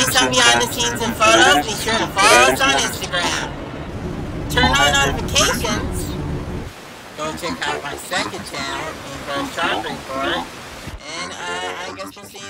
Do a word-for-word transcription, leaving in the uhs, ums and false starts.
some behind the scenes and photos, be sure to follow us on Instagram. Turn on notifications. Go check out my second channel, Info Shark Report. And uh, I guess we'll see you